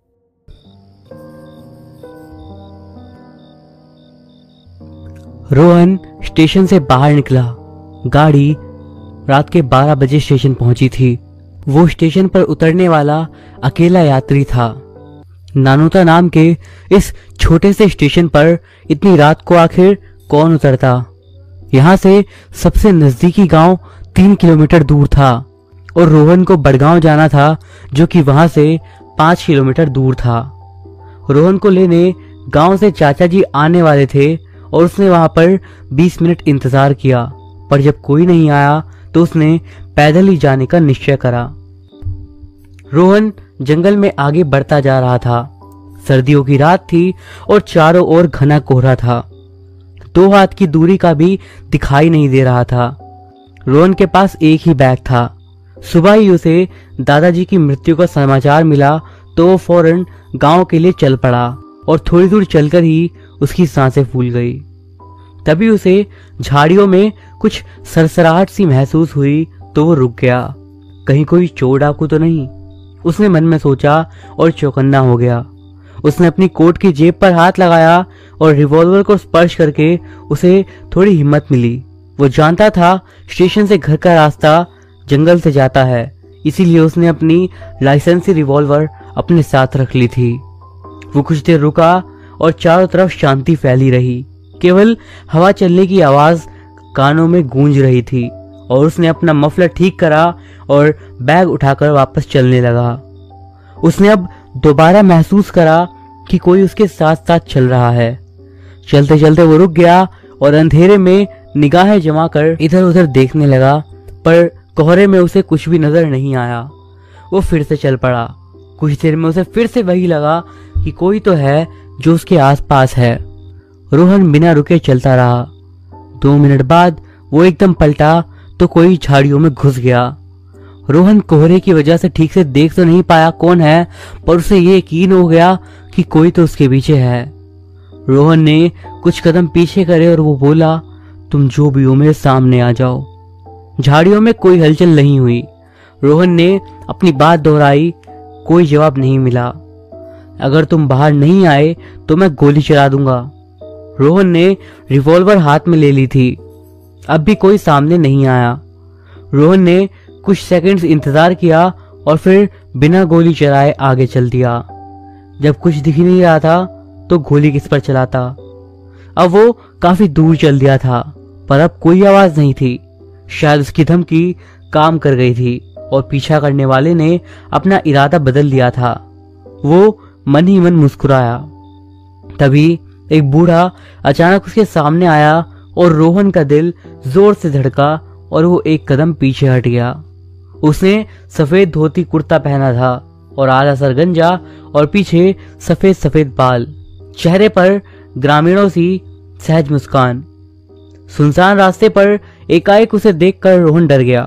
रोहन स्टेशन से बाहर निकला। गाड़ी रात के बारह बजे स्टेशन पहुंची थी। वो स्टेशन पर उतरने वाला अकेला यात्री था। नानोता नाम के इस छोटे से स्टेशन पर इतनी रात को आखिर कौन उतरता? यहाँ से सबसे नजदीकी गांव तीन किलोमीटर दूर था और रोहन को बड़गांव जाना था, जो कि वहां से पांच किलोमीटर दूर था। रोहन को लेने गांव से चाचा जी आने वाले थे और उसने वहां पर बीस मिनट इंतजार किया, पर जब कोई नहीं आया तो उसने पैदल ही जाने का निश्चय करा। रोहन जंगल में आगे बढ़ता जा रहा था। सर्दियों की रात थी और चारों ओर घना कोहरा था। दो हाथ की दूरी का भी दिखाई नहीं दे रहा था। रोहन के पास एक ही बैग था। सुबह ही उसे दादाजी की मृत्यु का समाचार मिला तो वो फौरन गांव के लिए चल पड़ा और थोड़ी दूर चलकर ही उसकी सांसें फूल गई। तभी उसे झाड़ियों में कुछ सरसराहट सी महसूस हुई तो वो रुक गया। कहीं कोई चोर डाकू तो नहीं, उसने मन में सोचा और चौकन्ना हो गया। उसने अपनी कोट की जेब पर हाथ लगाया और रिवॉल्वर को स्पर्श करके उसे थोड़ी हिम्मत मिली। वो जानता था स्टेशन से घर का रास्ता जंगल से जाता है, इसीलिए उसने अपनी लाइसेंसी रिवॉल्वर अपने साथ रख ली थी। वो कुछ देर रुका और चारों तरफ शांति फैली रही। केवल हवा चलने की आवाज कानों में गूंज रही थी और उसने अपना मफलर ठीक करा और बैग उठाकर वापस चलने लगा। उसने अब दोबारा महसूस करा कि कोई उसके साथ साथ चल रहा है। चलते चलते वो रुक गया और अंधेरे में निगाहें जमाकर इधर उधर देखने लगा, पर कोहरे में उसे कुछ भी नजर नहीं आया। वो फिर से चल पड़ा। कुछ देर में उसे फिर से वही लगा कि कोई तो है जो उसके आसपास है। रोहन बिना रुके चलता रहा। दो मिनट बाद वो एकदम पलटा तो कोई झाड़ियों में घुस गया। रोहन कोहरे की वजह से ठीक से देख तो नहीं पाया कौन है, पर उसे ये यकीन हो गया कि कोई तो उसके पीछे है। रोहन ने कुछ कदम पीछे करे और वो बोला, तुम जो भी हो मेरे सामने आ जाओ। झाड़ियों में कोई हलचल नहीं हुई। रोहन ने अपनी बात दोहराई, कोई जवाब नहीं मिला। अगर तुम बाहर नहीं आए तो मैं गोली चला दूंगा। रोहन ने रिवॉल्वर हाथ में ले ली थी। अब भी कोई सामने नहीं आया। रोहन ने कुछ सेकंड्स इंतजार किया और फिर बिना गोली चलाए आगे चल दिया। जब कुछ दिख ही नहीं रहा था तो गोली किस पर चलाता। अब वो काफी दूर चल दिया था, पर अब कोई आवाज नहीं थी। शायद उसकी धमकी काम कर गई थी और पीछा करने वाले ने अपना इरादा बदल लिया था। वो मन ही मन मुस्कुराया। तभी एक बूढ़ा अचानक उसके सामने आया और रोहन का दिल जोर से धड़का और वो एक कदम पीछे हट गया। उसने सफेद धोती कुर्ता पहना था और आधा सर गंजा और पीछे सफेद सफेद बाल। चेहरे पर ग्रामीणों सी सहज मुस्कान। सुनसान रास्ते पर एकाएक उसे देखकर रोहन डर गया।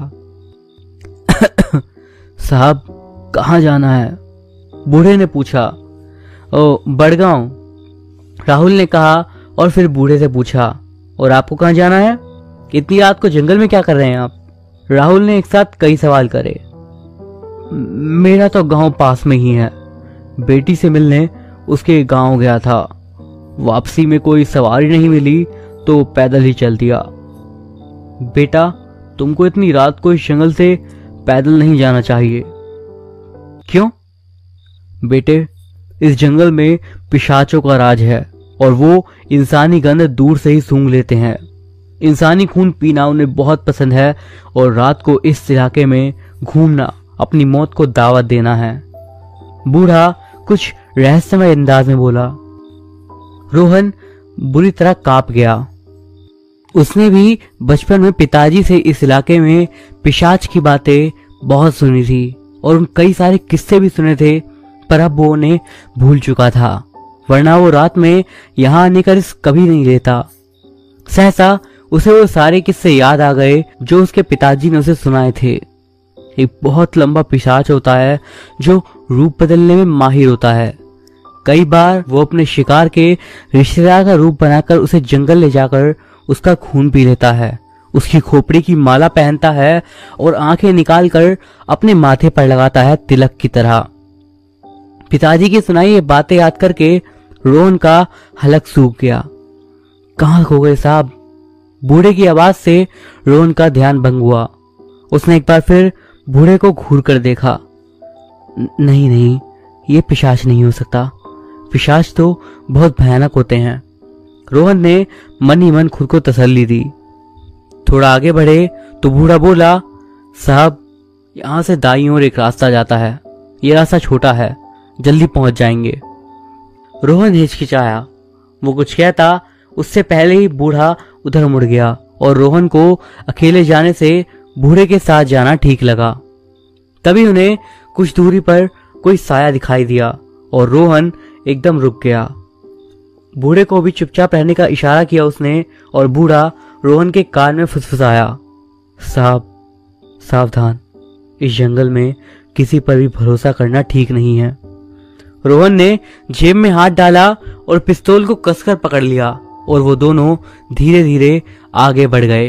साहब, कहाँ जाना है? बूढ़े ने पूछा। ओ, बड़गांव, राहुल ने कहा और फिर बूढ़े से पूछा, और आपको कहाँ जाना है? इतनी रात को जंगल में क्या कर रहे हैं आप? राहुल ने एक साथ कई सवाल करे। मेरा तो गांव पास में ही है। बेटी से मिलने उसके गांव गया था। वापसी में कोई सवारी नहीं मिली तो पैदल ही चल दिया। बेटा, तुमको इतनी रात को इस जंगल से पैदल नहीं जाना चाहिए। क्यों? बेटे, इस जंगल में पिशाचों का राज है और वो इंसानी गंध दूर से ही सूंघ लेते हैं। इंसानी खून पीना उन्हें बहुत पसंद है और रात को इस इलाके में घूमना अपनी मौत को दावत देना है। बूढ़ा कुछ रहस्यमय अंदाज में बोला। रोहन बुरी तरह कांप गया। उसने भी बचपन में पिताजी से इस इलाके में पिशाच की बातें बहुत सुनी थी और उन कई सारे किस्से भी सुने थे, पर अब वो उन्हें भूल चुका था, वरना वो रात में यहां आने का रिस्क कभी नहीं लेता। सहसा उसे वो सारे किस्से याद आ गए जो उसके पिताजी ने उसे सुनाए थे। एक बहुत लंबा पिशाच होता है जो रूप बदलने में माहिर होता है। कई बार वो अपने शिकार के रिश्तेदार का रूप बनाकर उसे जंगल ले जाकर उसका खून पी लेता है, उसकी खोपड़ी की माला पहनता है और आंखें निकालकर अपने माथे पर लगाता है तिलक की तरह। पिताजी की सुनाई ये बातें याद करके रोहन का हलक सूख गया। कहाँ खो गए साहब? बूढ़े की आवाज से रोहन का ध्यान भंग हुआ। उसने एक बार फिर बूढ़े को घूर कर देखा। नहीं नहीं, ये पिशाच नहीं हो सकता। पिशाच तो बहुत भयानक होते हैं। रोहन ने मन ही मन खुद को तसल्ली दी। थोड़ा आगे बढ़े तो बूढ़ा बोला, साहब, यहां से दाईं ओर एक रास्ता जाता है। ये रास्ता छोटा है, जल्दी पहुंच जाएंगे। रोहन हिचकिचाया। वो कुछ कहता उससे पहले ही बूढ़ा उधर मुड़ गया और रोहन को अकेले जाने से बूढ़े के साथ जाना ठीक लगा। तभी उन्हें कुछ दूरी पर कोई साया दिखाई दिया और रोहन एकदम रुक गया। बूढ़े को भी चुपचाप रहने का इशारा किया उसने और बूढ़ा रोहन के कान में फुसफुसाया, साहब, सावधान, इस जंगल में किसी पर भी भरोसा करना ठीक नहीं है। रोहन ने जेब में हाथ डाला और पिस्तौल को कसकर पकड़ लिया और वो दोनों धीरे धीरे आगे बढ़ गए।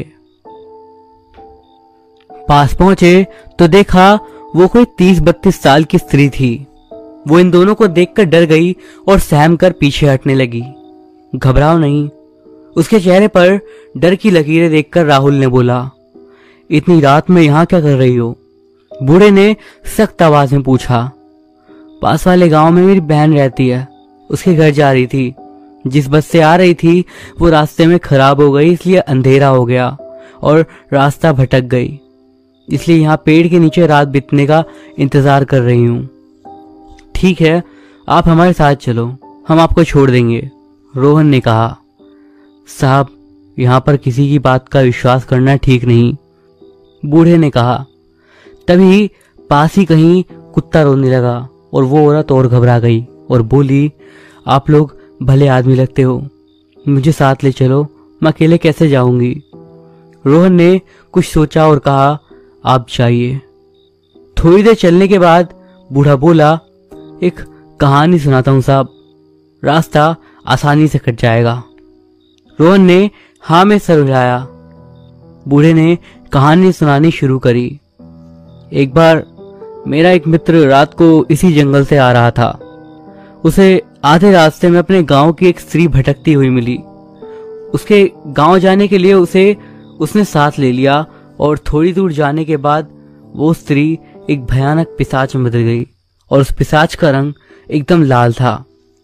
पास पहुंचे तो देखा वो कोई तीस बत्तीस साल की स्त्री थी। वो इन दोनों को देखकर डर गई और सहम कर पीछे हटने लगी। घबराओ नहीं, उसके चेहरे पर डर की लकीरें देखकर राहुल ने बोला, इतनी रात में यहाँ क्या कर रही हो? बूढ़े ने सख्त आवाज में पूछा। पास वाले गांव में मेरी बहन रहती है, उसके घर जा रही थी। जिस बस से आ रही थी वो रास्ते में खराब हो गई, इसलिए अंधेरा हो गया और रास्ता भटक गई, इसलिए यहाँ पेड़ के नीचे रात बिताने का इंतजार कर रही हूँ। ठीक है, आप हमारे साथ चलो, हम आपको छोड़ देंगे, रोहन ने कहा। साहब, यहाँ पर किसी की बात का विश्वास करना ठीक नहीं, बूढ़े ने कहा। तभी पास ही कहीं कुत्ता रोने लगा और वो औरत और घबरा गई और बोली, आप लोग भले आदमी लगते हो, मुझे साथ ले चलो, मैं अकेले कैसे जाऊंगी? रोहन ने कुछ सोचा और कहा, आप जाइए। थोड़ी देर चलने के बाद बूढ़ा बोला, एक कहानी सुनाता हूं साहब, रास्ता आसानी से कट जाएगा। रोहन ने हाँ में सर हिलाया। बूढ़े ने कहानी सुनानी शुरू करी। एक बार मेरा एक मित्र रात को इसी जंगल से आ रहा था। उसे आधे रास्ते में अपने गांव की एक स्त्री भटकती हुई मिली। उसके गांव जाने के लिए उसे उसने साथ ले लिया और थोड़ी दूर जाने के बाद वो स्त्री एक भयानक पिशाच में बदल गई और उस पिशाच का रंग एकदम लाल था।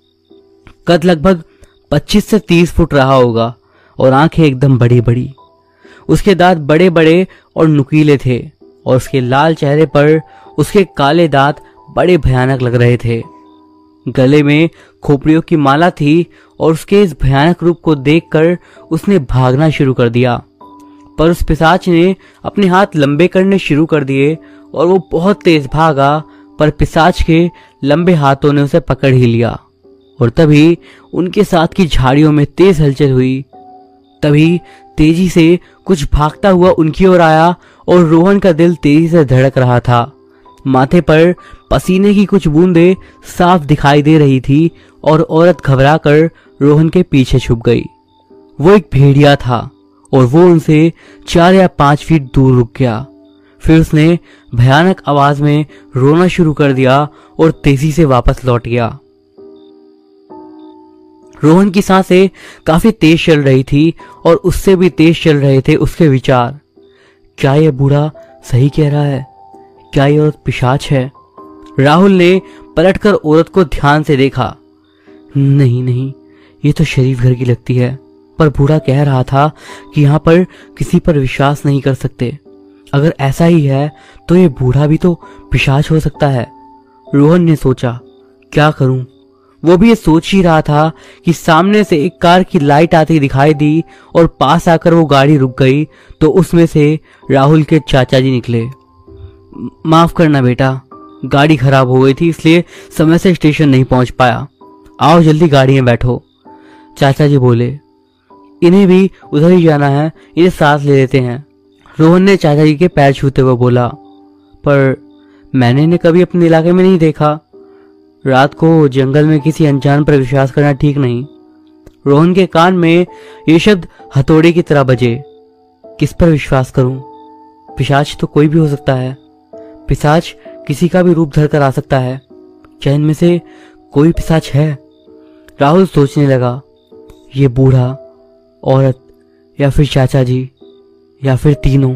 कद लगभग पच्चीस से तीस फुट रहा होगा और आंखें एकदम बड़ी बड़ी। उसके दांत बड़े बड़े और नुकीले थे और उसके लाल चेहरे पर उसके काले दांत बड़े भयानक लग रहे थे। गले में खोपड़ियों की माला थी और उसके इस भयानक रूप को देखकर उसने भागना शुरू कर दिया, पर उस पिशाच ने अपने हाथ लंबे करने शुरू कर दिए और वो बहुत तेज भागा, पर पिशाच के लंबे हाथों ने उसे पकड़ ही लिया। और तभी उनके साथ की झाड़ियों में तेज हलचल हुई। तभी तेजी से कुछ भागता हुआ उनकी ओर आया और रोहन का दिल तेजी से धड़क रहा था। माथे पर पसीने की कुछ बूंदें साफ दिखाई दे रही थी और औरत घबराकर रोहन के पीछे छुप गई। वो एक भेड़िया था और वो उनसे चार या पांच फीट दूर रुक गया। फिर उसने भयानक आवाज में रोना शुरू कर दिया और तेजी से वापस लौट गया। रोहन की सांसें काफी तेज चल रही थी और उससे भी तेज चल रहे थे उसके विचार। क्या ये बूढ़ा सही कह रहा है? क्या ये औरत पिशाच है? राहुल ने पलटकर औरत को ध्यान से देखा। नहीं नहीं, ये तो शरीफ घर की लगती है, पर बूढ़ा कह रहा था कि यहाँ पर किसी पर विश्वास नहीं कर सकते। अगर ऐसा ही है तो ये बूढ़ा भी तो पिशाच हो सकता है। रोहन ने सोचा, क्या करूं? वो भी ये सोच ही रहा था कि सामने से एक कार की लाइट आती दिखाई दी और पास आकर वो गाड़ी रुक गई तो उसमें से राहुल के चाचा जी निकले। माफ करना बेटा, गाड़ी खराब हो गई थी इसलिए समय से स्टेशन नहीं पहुंच पाया। आओ जल्दी गाड़ी में बैठो, चाचा जी बोले। इन्हें भी उधर ही जाना है, इन्हें साथ ले लेते हैं, रोहन ने चाचा जी के पैर छूते हुए बोला। पर मैंने इन्हें कभी अपने इलाके में नहीं देखा। रात को जंगल में किसी अनजान पर विश्वास करना ठीक नहीं। रोहन के कान में ये शब्द हथौड़े की तरह बजे। किस पर विश्वास करूं? पिशाच तो कोई भी हो सकता है। पिशाच किसी का भी रूप धरकर आ सकता है। क्या इनमें से कोई पिशाच है? राहुल सोचने लगा, ये बूढ़ा, औरत या फिर चाचा जी या फिर तीनों।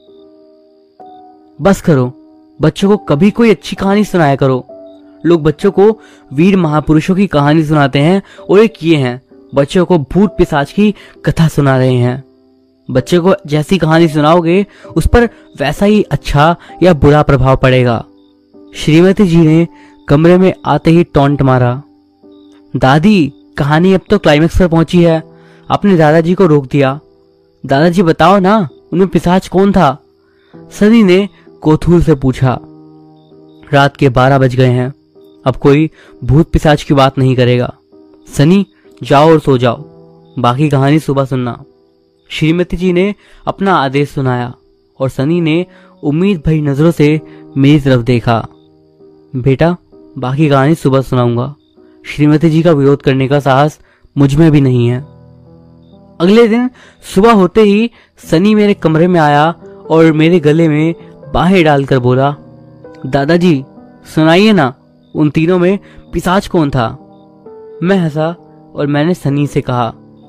बस करो, बच्चों को कभी कोई अच्छी कहानी सुनाया करो। लोग बच्चों को वीर महापुरुषों की कहानी सुनाते हैं और एक ये हैं, बच्चों को भूत पिशाच की कथा सुना रहे हैं। बच्चों को जैसी कहानी सुनाओगे उस पर वैसा ही अच्छा या बुरा प्रभाव पड़ेगा। श्रीमती जी ने कमरे में आते ही टॉन्ट मारा। दादी, कहानी अब तो क्लाइमेक्स पर पहुंची है। अपने दादाजी को रोक दिया। दादाजी बताओ ना, उनमें पिशाच कौन था? सनी ने कोथूर से पूछा। रात के बारह बज गए हैं, अब कोई भूत पिशाच की बात नहीं करेगा। सनी, जाओ और सो जाओ, बाकी कहानी सुबह सुनना। श्रीमती जी ने अपना आदेश सुनाया और सनी ने उम्मीद भरी नजरों से मेरी तरफ देखा। बेटा, बाकी कहानी सुबह सुनाऊंगा। श्रीमती जी का विरोध करने का साहस मुझ में भी नहीं है। अगले दिन सुबह होते ही सनी मेरे कमरे में आया और मेरे गले में बाहें डालकर बोला, दादाजी सुनाइए ना, उन तीनों में पिशाच कौन था? मैं हंसा और मैंने सनी से कहा,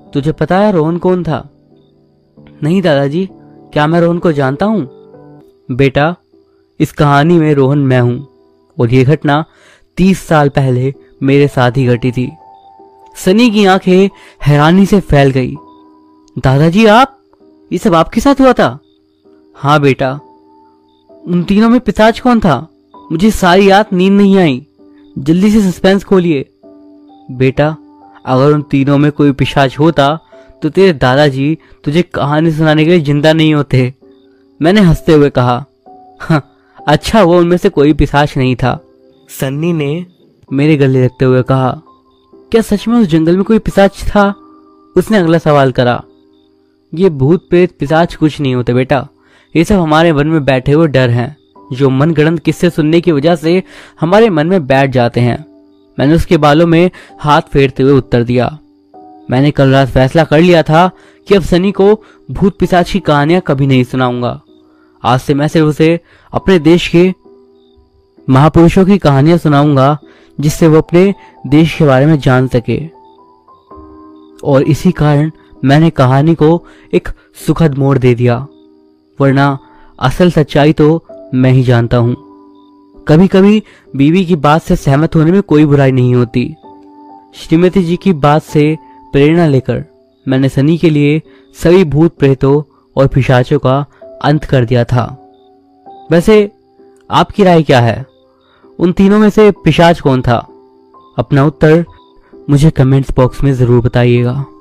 तुझे पता है रोहन कौन था? नहीं दादाजी, क्या मैं रोहन को जानता हूं? बेटा, इस कहानी में रोहन मैं हूं और ये घटना तीस साल पहले मेरे साथ ही घटी थी। सनी की आंखें हैरानी से फैल गई। दादाजी, आप? ये सब आपके साथ हुआ था? हाँ बेटा। उन तीनों में पिशाच कौन था? मुझे सारी रात नींद नहीं आई। जल्दी से सस्पेंस खोलिए। बेटा, अगर उन तीनों में कोई पिशाच होता तो तेरे दादाजी तुझे कहानी सुनाने के लिए जिंदा नहीं होते। मैंने हंसते हुए कहा। हाँ, अच्छा वो उनमें से कोई पिशाच नहीं था। सन्नी ने मेरे गले लगते हुए कहा। क्या सच में उस जंगल में कोई पिशाच था? उसने अगला सवाल करा। ये भूत प्रेत पिशाच कुछ नहीं होते बेटा, ये सब हमारे मन में बैठे हुए डर हैं जो मनगढ़ंत किस्से सुनने की वजह से हमारे मन में बैठ जाते हैं। मैंने उसके बालों में हाथ फेरते हुए उत्तर दिया। मैंने कल रात फैसला कर लिया था कि अब सनी को भूत पिशाच की कहानियां कभी नहीं सुनाऊंगा। आज से मैं सिर्फ उसे अपने देश के महापुरुषों की कहानियां सुनाऊंगा जिससे वो अपने देश के बारे में जान सके। और इसी कारण मैंने कहानी को एक सुखद मोड़ दे दिया, वरना असल सच्चाई तो मैं ही जानता हूं। कभी कभी बीवी की बात से सहमत होने में कोई बुराई नहीं होती। श्रीमती जी की बात से प्रेरणा लेकर मैंने सनी के लिए सभी भूत प्रेतों और पिशाचों का अंत कर दिया था। वैसे आपकी राय क्या है? उन तीनों में से पिशाच कौन था? अपना उत्तर मुझे कमेंट्स बॉक्स में जरूर बताइएगा।